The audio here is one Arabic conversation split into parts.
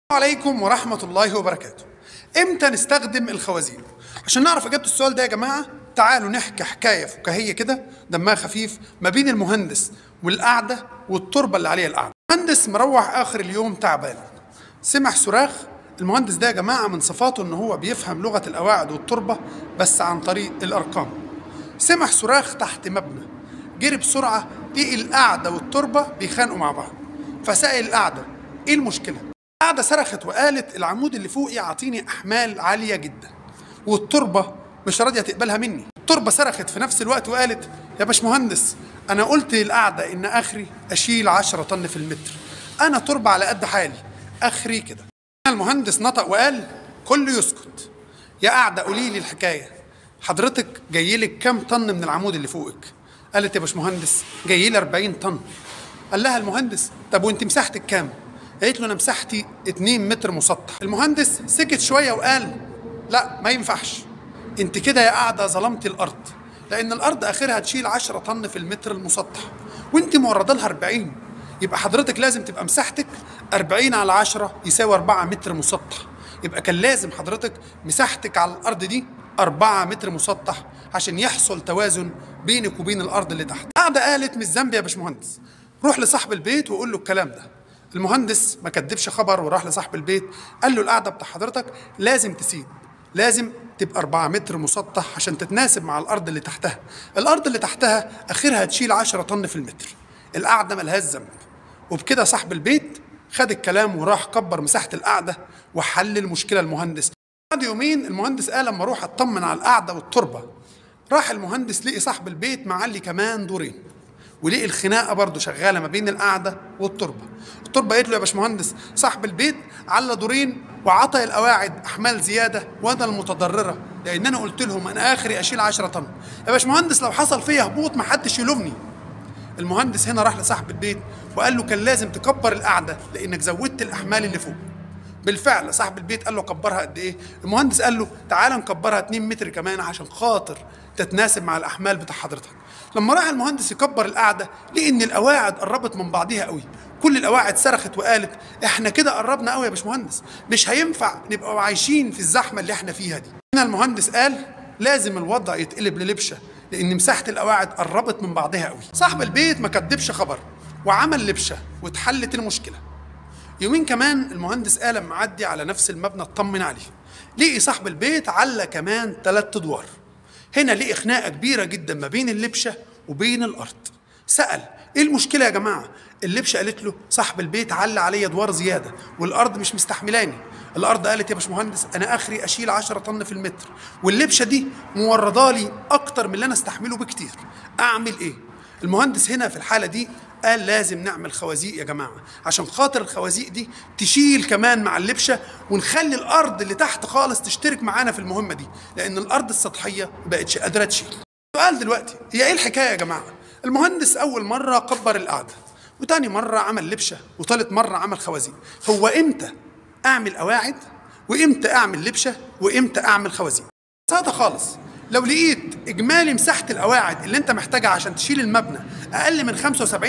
عليكم ورحمة الله وبركاته. امتى نستخدم الخوازيق؟ عشان نعرف اجابة السؤال ده يا جماعة تعالوا نحكي حكاية فكاهية كده دمها خفيف ما بين المهندس والقعدة والتربة اللي عليها القعدة. المهندس مروح اخر اليوم تعبان، سمع صراخ. المهندس ده يا جماعة من صفاته ان هو بيفهم لغة القواعد والتربة بس عن طريق الارقام. سمع صراخ تحت مبنى، جري بسرعة لقي القعدة والتربة بيخانقوا مع بعض، فسأل القعدة ايه المشكلة؟ القعدة صرخت وقالت العمود اللي فوقي يعطيني احمال عالية جدا والتربة مش راضية تقبلها مني. التربة صرخت في نفس الوقت وقالت يا باشمهندس انا قلت للقعدة ان اخري اشيل 10 طن في المتر، انا تربة على قد حالي اخري كده. المهندس نطق وقال كله يسكت. يا قعدة قولي لي الحكاية، حضرتك جايلك كام طن من العمود اللي فوقك؟ قالت يا باشمهندس جايلي 40 طن. قال لها المهندس طب وانت مساحتك كام؟ قالت له انا مساحتي 2 متر مسطح. المهندس سكت شويه وقال لا ما ينفعش، انت كده يا قاعده ظلمتي الارض، لان الارض اخرها تشيل 10 طن في المتر المسطح وانت مورده لها 40، يبقى حضرتك لازم تبقى مساحتك 40 على 10 يساوي 4 متر مسطح، يبقى كان لازم حضرتك مساحتك على الارض دي 4 متر مسطح عشان يحصل توازن بينك وبين الارض اللي تحت. قاعده قالت مش ذنبي يا باشمهندس، روح لصاحب البيت وقول له الكلام ده. المهندس ما كدبش خبر وراح لصاحب البيت قال له القعده بتاع حضرتك لازم تسيب، لازم تبقى 4 متر مسطح عشان تتناسب مع الارض اللي تحتها، الارض اللي تحتها اخرها تشيل 10 طن في المتر، القعده ملهاش ذنب. وبكده صاحب البيت خد الكلام وراح كبر مساحه القعده وحل المشكله المهندس. بعد يومين المهندس قال اما اروح اطمن على القعده والتربه، راح المهندس لقي صاحب البيت معلي كمان دورين، ولقي الخناقه برضه شغاله ما بين القعده والتربه. التربه قالت له يا باشمهندس صاحب البيت على دورين وعطى القواعد احمال زياده وانا المتضرره لان انا قلت لهم انا اخري اشيل 10 طن، يا باشمهندس لو حصل فيا هبوط ما حدش يلومني. المهندس هنا راح لصاحب البيت وقال له كان لازم تكبر القعده لانك زودت الاحمال اللي فوق. بالفعل صاحب البيت قال له كبرها قد ايه؟ المهندس قال له تعالى نكبرها 2 متر كمان عشان خاطر تتناسب مع الاحمال بتاع حضرتك. لما راح المهندس يكبر القعده لقي ان القواعد قربت من بعضيها قوي، كل القواعد صرخت وقالت احنا كده قربنا قوي يا باشمهندس، مش هينفع نبقى عايشين في الزحمه اللي احنا فيها دي. هنا المهندس قال لازم الوضع يتقلب للبشه لان مساحه القواعد قربت من بعضها قوي. صاحب البيت ما كدبش خبر وعمل لبشه واتحلت المشكله. يومين كمان المهندس قال معدي على نفس المبنى اطمن عليه، لقي صاحب البيت على كمان 3 ادوار. هنا لقي خناقه كبيره جدا ما بين اللبشه وبين الارض. سأل ايه المشكله يا جماعه؟ اللبشه قالت له صاحب البيت على عليا ادوار زياده والارض مش مستحملاني. الارض قالت يا باشمهندس انا اخري اشيل 10 طن في المتر واللبشه دي موردالي اكتر من اللي انا استحمله بكتير، اعمل ايه؟ المهندس هنا في الحاله دي قال لازم نعمل خوازيق يا جماعه عشان خاطر الخوازيق دي تشيل كمان مع اللبشه ونخلي الارض اللي تحت خالص تشترك معانا في المهمه دي لان الارض السطحيه مبقتش قادره تشيل. السؤال دلوقتي هي ايه الحكايه يا جماعه؟ المهندس اول مره كبر القعده وتاني مره عمل لبشه وتالت مره عمل خوازيق. هو امتى اعمل قواعد وامتى اعمل لبشه وامتى اعمل خوازيق؟ ببساطه خالص لو لقيت اجمالي مساحه القواعد اللي انت محتاجها عشان تشيل المبنى اقل من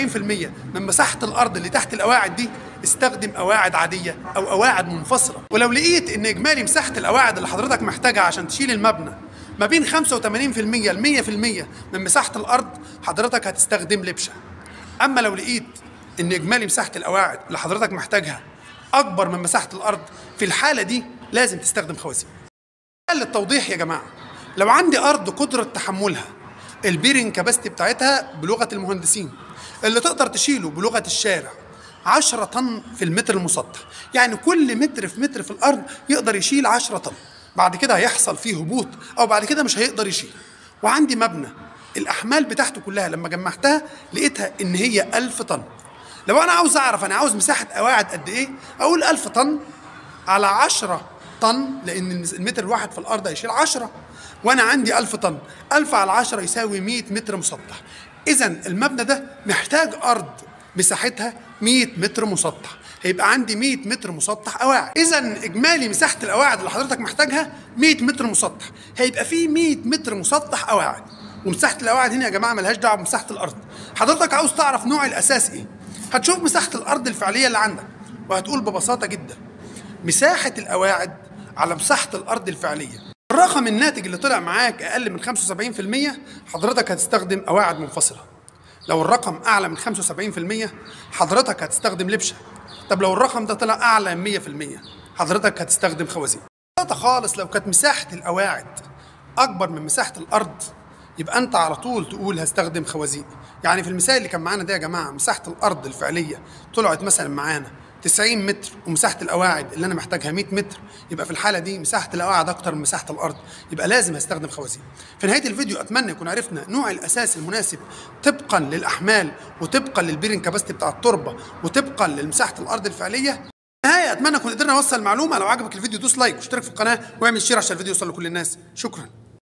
75% من مساحه الارض اللي تحت القواعد دي استخدم قواعد عاديه او قواعد منفصله. ولو لقيت ان اجمالي مساحه القواعد اللي حضرتك محتاجها عشان تشيل المبنى ما بين 85% ل 100% من مساحه الارض حضرتك هتستخدم لبشه. اما لو لقيت ان اجمالي مساحه القواعد اللي حضرتك محتاجها اكبر من مساحه الارض في الحاله دي لازم تستخدم خوازيق. للتوضيح يا جماعه لو عندي ارض قدره تحملها البيرنج كاباسيتي بتاعتها بلغه المهندسين اللي تقدر تشيله بلغه الشارع 10 طن في المتر المسطح، يعني كل متر في متر في الارض يقدر يشيل 10 طن، بعد كده هيحصل فيه هبوط او بعد كده مش هيقدر يشيل. وعندي مبنى الاحمال بتاعته كلها لما جمعتها لقيتها ان هي 1000 طن. لو انا عاوز اعرف انا عاوز مساحه قواعد قد ايه اقول 1000 طن على 10 طن لان المتر الواحد في الارض هيشيل 10 وانا عندي 1000 طن، 1000 على 10 يساوي 100 متر مسطح. اذا المبنى ده محتاج ارض مساحتها 100 متر مسطح، هيبقى عندي 100 متر مسطح قواعد. اذا اجمالي مساحه القواعد اللي حضرتك محتاجها 100 متر مسطح، هيبقى فيه 100 متر مسطح قواعد. ومساحه القواعد هنا يا جماعه ملهاش دعوه بمساحه الارض. حضرتك عاوز تعرف نوع الاساس ايه؟ هتشوف مساحه الارض الفعليه اللي عندك وهتقول ببساطه جدا مساحة القواعد على مساحة الأرض الفعلية. الرقم الناتج اللي طلع معاك أقل من 75% حضرتك هتستخدم قواعد منفصلة. لو الرقم أعلى من 75% حضرتك هتستخدم لبشة. طب لو الرقم ده طلع أعلى من 100% حضرتك هتستخدم خوازيق. خالص لو كانت مساحة القواعد أكبر من مساحة الأرض يبقى أنت على طول تقول هستخدم خوازيق. يعني في المثال اللي كان معانا ده يا جماعة مساحة الأرض الفعلية طلعت مثلا معانا 90 متر ومساحة القواعد اللي أنا محتاجها 100 متر، يبقى في الحالة دي مساحة القواعد أكتر من مساحة الأرض، يبقى لازم هستخدم خوازيق. في نهاية الفيديو أتمنى يكون عرفنا نوع الأساس المناسب طبقا للأحمال وطبقا للبيرنج كاباسيتي بتاع التربة وطبقا لمساحة الأرض الفعلية. نهاية أتمنى نكون قدرنا نوصل المعلومة. لو عجبك الفيديو دوس لايك واشترك في القناة واعمل شير عشان الفيديو يوصل لكل الناس. شكرا.